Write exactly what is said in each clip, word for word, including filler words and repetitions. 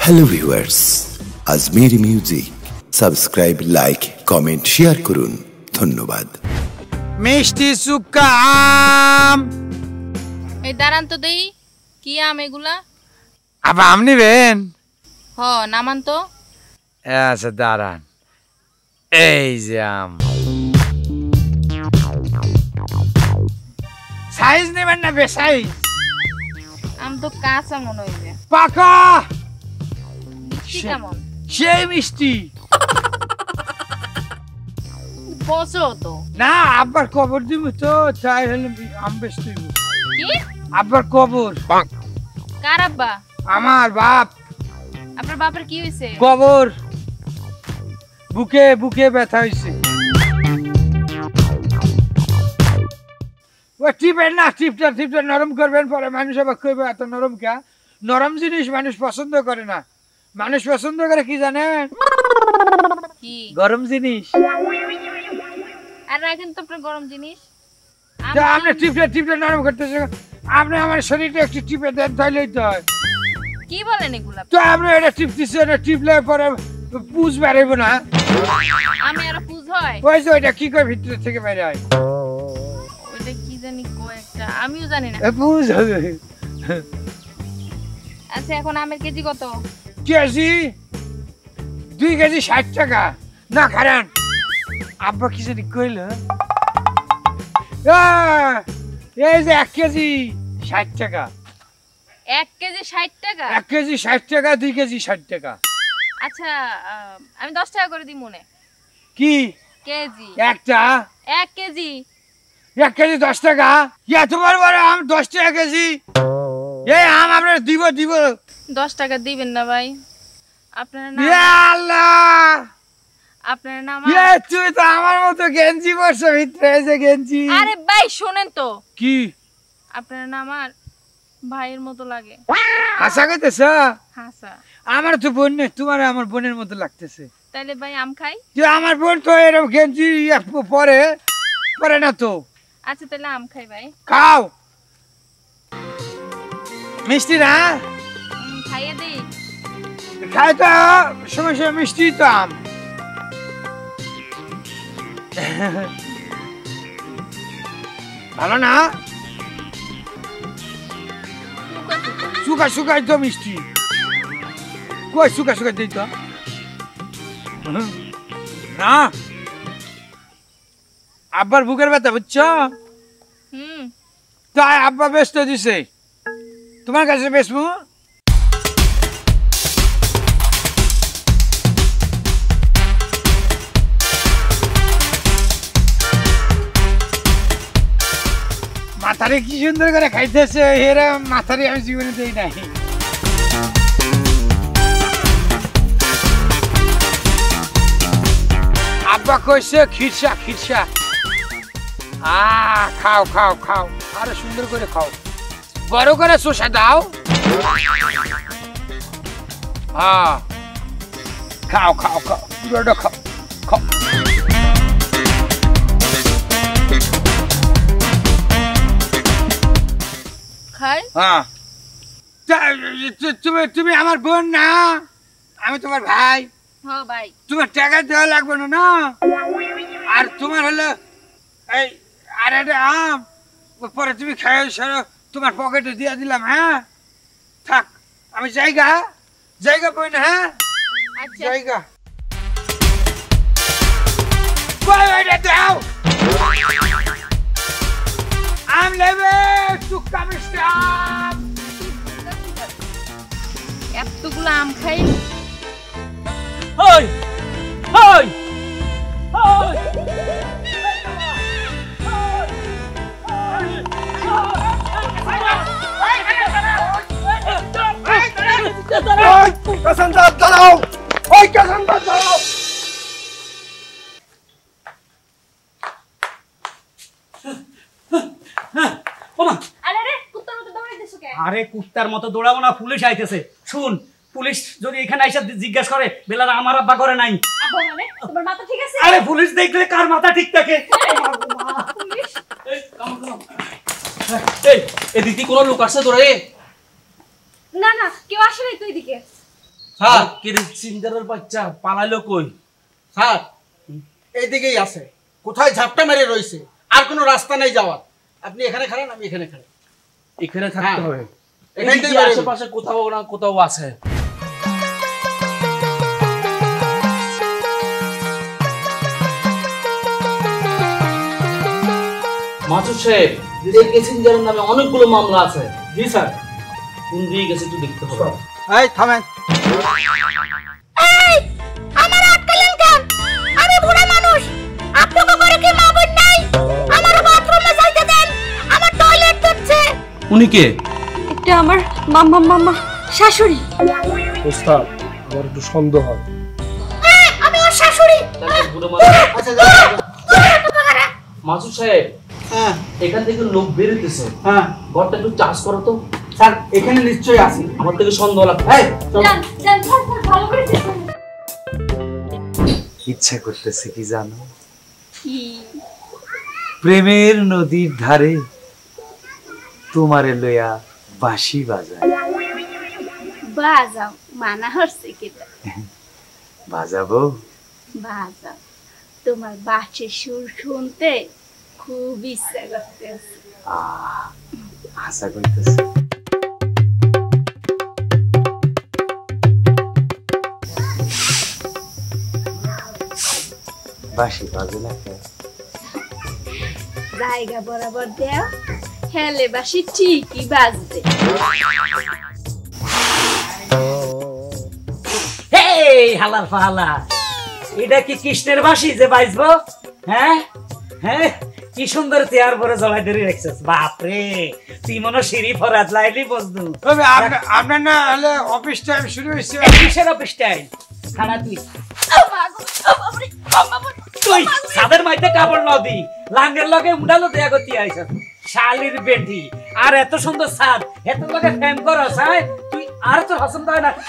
Hello viewers, Ajmir music subscribe, like, comment, share করুন। ধন্যবাদ। মিষ্টি শুকা আম। এই দাঁড়ান তো দেই, কি আম এগুলা? আবার আম নিবেন? হ, নামান তো। আচ্ছা দাঁড়ান, এই যে আম। সাইজ নেবেন না বেসাইজ? আম তো কাঁচা মনে হইছে। পাকা মিষ্টি কেমন? সেই মিষ্টি। পচো তো না, আব্বার কবর দিব তো, তাই হলে আম বেচতে দিব। কি? আব্বার কবর। কার আব্বা? আমার বাপ। আপনার বাপের কি হইছে? কবর, বুকে বুকে ব্যথা হইছে। ও টিপেন না, টিপটা টিপটা নরম করবেন, পরে মানুষ আবার কইবে এত নরম কা। নরম জিনিস মানুষ পছন্দ করে না, মানুষ পছন্দ করে কি জানেন? কি? গরম জিনিস। আর রাখেন তো আপনার গরম জিনিস। তা আপনি টিপটা টিপটা নরম করতেছে, আপনি আমার শরীরটা একটু টিপে দেন, তাইলেই তো হয়। কি বলেন এগুলা? তো আপনি এটা টিপতেছেন, এটা টিপলে পরে পুজ বেরোবো না। আমি আর পুজ হয়? ওই যে ওইটা কি করে ভিতর থেকে বের হয়? ওইটা কি জানি কয় একটা, আমিও জানি না। পুজ হবে। আচ্ছা, এখন আমের কেজি কত? কেজি দুই কেজি ষাট টাকা। না খারান, আব্বা কি জানি কইল, এই যে এক কেজি ষাট টাকা। এক কেজি ষাট টাকা? এক কেজি ষাট টাকা, দুই কেজি ষাট টাকা। আচ্ছা, আমি দশ টাকা করে দিই মনে। কি কেজি? একটা এক কেজি। এক কেজি দশ টাকা? এত বড় বড় আম দশ টাকা কেজি? এই আম আপনার দিব দিব। দশ টাকা দিবেন না ভাই? আপনার নাম? আল্লাহ, আপনার নাম? তুই তো আমার মতো গেঞ্জি পরছ ভিতরে, এই যে গেঞ্জি। আরে ভাই শোনেন তো। কি? আপনার নাম আমার ভাইয়ের মতো লাগে। হাসা কইতেছ? হাসা। আমার তো বোন নেই, তোমার আমার বোনের মতো লাগতেছে। তাইলে ভাই আম খাই? তুই আমার বোন তো এরকম গেঞ্জি পরে পরে না তো। আচ্ছা তাহলে আম খাই ভাই। খাও। মিষ্টি না? খাইয়ে দিই। খাই তো, সময় সময় মিষ্টি তো আম। ভালো না? শুকা শুকাই তো মিষ্টি। কই শুকা শুকাই দিই তো না। আব্বার বুকের ব্যথা বুঝছো? হুম। তাই আব্বা ব্যস্ত দিছে, তোমার কাছে বেচবো। মাথারে কি সুন্দর করে খাইতেছে, এরা মাথারে আমি জীবনে দেই নাই। আব্বা কইছে খিরসা খিরসা। আ খাও খাও খাও, আরো সুন্দর করে খাও, বড় করে চোষা দাও। হ্যাঁ খাও খাও খাও, পুরোটা খাও খাও। খাই? হ্যাঁ। তুমি তুমি আমার বোন না, আমি তোমার ভাই। হ্যাঁ ভাই। তোমার টাকা দেওয়া লাগবে না না। আর তোমার হলো এই আর একটা আম, পরে তুমি খাই সারো, তোমার পকেটে দিয়ে দিলাম। হ্যাঁ থাক, আমি জায়গা জায়গা বই না। হ্যাঁ জায়গা দাও। আম নেবে, শুক্কা মিষ্টি আম। এতগুলো আম খাই? ওই ওই ওই কাসান্দার দাঁড়াও, ওই কাসান্দার দাঁড়াও। আরে কুত্তার মতো দৌড়াবো না, পুলিশ আইতেছে। শুন, পুলিশ যদি এখানে আইসা জিজ্ঞাসা করে বেলার আমার আব্বা করে নাই। আরে পুলিশ দেখলে কার মাথা ঠিক থাকে? এদিকে কোনো লোক আসছে তোরে? না না, কেউ আসে নাই তো এদিকে। স্যার কি রে সিন্দারের বাচ্চা পালাইলো কই? স্যার এইদিকেই আছে, কোথায় ঝাপটা মেরে রয়েছে, আর কোনো রাস্তা নেই যাওয়ার। আপনি এখানে খাড়ান, আমি এখানে খাড়াই। এখানে থাকতে হ্যাঁ। হবে। এখান থেকে এদিকে বেরোবেন। আশেপাশে কোথাও না কোথাও আছে। মাসুদ সাহেব, এই প্যাসেঞ্জারের নামে অনেকগুলো মামলা আছে। জি স্যার। কোন দিকে গেছে একটু দেখতে হবে। এই থামেন। এই আমার আটকালেন কেন? আমি বুড়া মানুষ, আপনাকে করে কি মা বোন নাই? আমার বাথরুমে যাইতে দেন, আমার টয়লেট ধরছে। উনি কে? এটা আমার মাম্মা মাম্মা শাশুড়ি। ওস্তাদ আমার একটু সন্দেহ হয়। এই আমি ওর শাশুড়ি। বুড়ো মানুষ। আচ্ছা যাও। মাসুদ সাহেব, হ্যাঁ এখান থেকে লোক বেরোতেছে। হ্যাঁ ঘরটা একটু চার্জ করো তো। স্যার এখানে নিশ্চয়ই আছে। আমার থেকে সন্দেহ লাগছে। এই চল। জান জান স্যার স্যার ভালো করে দেখুন। ইচ্ছা করতেছে কি জানো, কি প্রেমের নদীর ধারে তোমারে লইয়া বাঁশি বাজায়। বাজাও মানা হচ্ছে কিটা? বাজাবো? বাজাও, তোমার বাঁশির সুর শুনতে খুব ইচ্ছা করতেছে। আহ আশা করতেছে। বাঁশি বাজে না কেন? জায়গা বরাবর দেও, হেলে বাঁশি ঠিকই বাজবে। হেই হালার ফালা, এটা কি কৃষ্ণের বাঁশি যে বাজবো? হ্যাঁ হ্যাঁ, কি সুন্দর চেয়ার পরে জড়াই ধরে রাখছিস। বাপরে, তুই মনে সিঁড়ি ফরাত লাইলি বসদু। তবে আপনা- আপনার না হলে অফিস টাইম শুরু হয়েছে। কিসের অফিস টাইম? খানা তুই ও মা গো, ও বাবারে, ও বাবারে। তুই সাদের মাইতে কাপড় নদি লাঙ্গের লগে উড়ালো দেয়া গতি আইছ শালির বেটি। আর এত সুন্দর সাদ, এত লগে ফেম করস, হ্যাঁ? তুই আর তোর পছন্দ হয় না?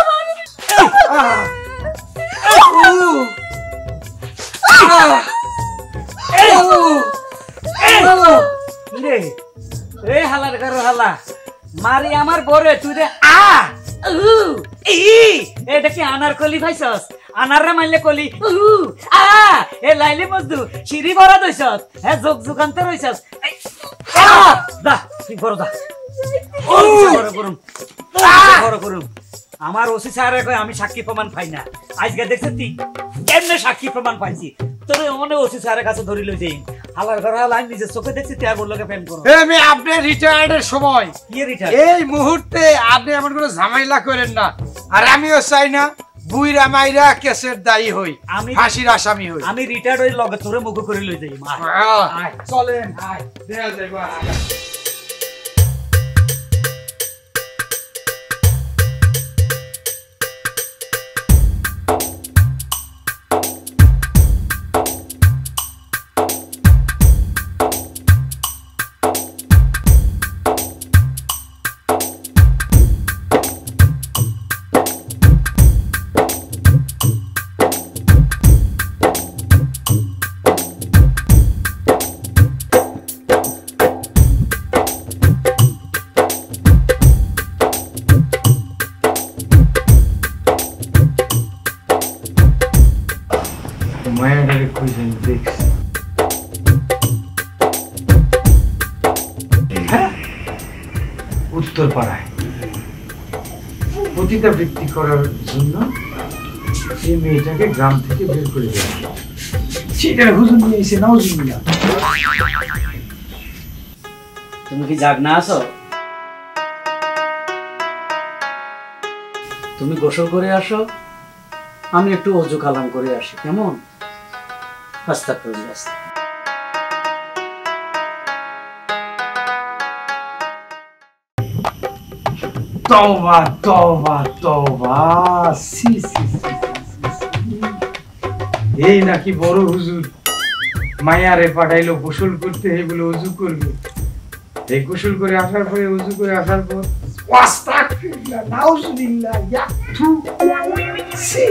রে রে হালার ঘর হালা মারি আমার বরে তুই রে আ উ ই এটা কি আনার কলি ভাইছস? আনারে মাইলে কলি উ আ এ লাইলি মজদু সিঁড়ি ভরা দইছস, হ্যাঁ যোগ যুগান্ত রইছস। আ দা তুই বড় দা ও বড় করুম বড় করুম। আমার ওসি স্যারে কয় আমি সাক্ষী প্রমাণ পাই না। আজকে দেখছ তুই কেমনে সাক্ষী প্রমাণ পাইছি? তোর মনে ওসি স্যারের কাছে ধরি লই যাই। হালার ঘর হালা আমি নিজের চোখে দেখছি তুই আর বললোকে প্রেম করো। এই আমি আপনার রিটায়ার্ডের সময় কি রিটার্ন? এই মুহূর্তে আপনি এমন কোনো ঝামেলা করেন না। আর আমিও চাই না বুইরা মাইরা কেসের দায়ী হই, আমি আমি- ফাঁসির আসামি হই। আমি রিটায়ার্ড হয়ে লগে তোরে মুখ করে লই যাই। মা আহ, আয়। চলেন আয়, দেয়া যাইবো আগা। মায়াটারে খুঁজে দেখছি। হ্যাঁ, উত্তর পাড়ায় পতিতাবৃত্তি করার জন্য এই মেয়েটাকে গ্রাম থেকে বের করে দেওয়া। সেটা হুজুর নিয়ে এসে নাউজুবিল্লাহ। তুমি কি জাগ না আছো? তুমি গোসল করে আসো, আমি একটু অজু কালাম করে আসি, কেমন? আস্তাগফিরুল্লাহ, আস্তাগফিরুল্লাহ। তওবা তওবা তওবা, সি সি সি সি। এই নাকি বড় হুজুর মায়ারে পাঠাইলো গোসল করতে, এই বলে ওযু করবে। এই গোসল করে আসার পরে ওযু করে আসার পর আস্তাগফিরুল্লাহ নাউজুবিল্লাহ ইয়া থু সি।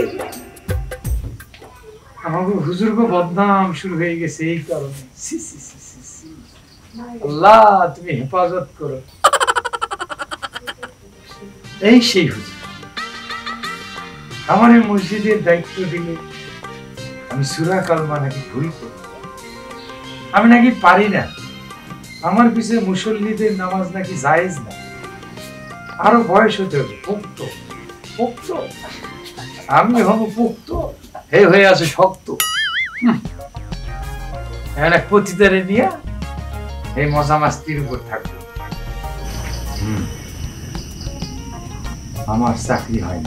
আমাকে হুজুরকে বদনাম শুরু হয়ে গেছে এই কারণে। সি সি সি সি সি। আল্লাহ তুমি হেফাজত করো। এই সেই হুজুর আমার এই মসজিদের দায়িত্ব দিলে আমি সূরা কালমা নাকি ভুল করি, আমি নাকি পারি না, আমার পিছে মুসল্লিদের নামাজ নাকি জায়েজ না, আরো বয়স হতে হবে পুক্ত পুক্ত, আমি হব পুক্ত, হে হয়ে আছে শক্ত। একটা পতিতারে নিয়ে এই মজা মাস্তির উপর থাকবো। আমার চাকরি হয়নি,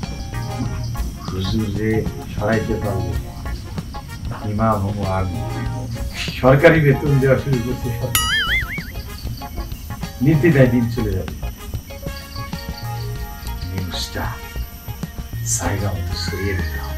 হুজুরে সরাইতে পারবো, ইমাম হবো আমি, সরকারি বেতন দেওয়া শুরু করছে, নীতি দেয়, দিন চলে যাবে, নিউজটা জায়গা মতো সরিয়ে দিতে হবে।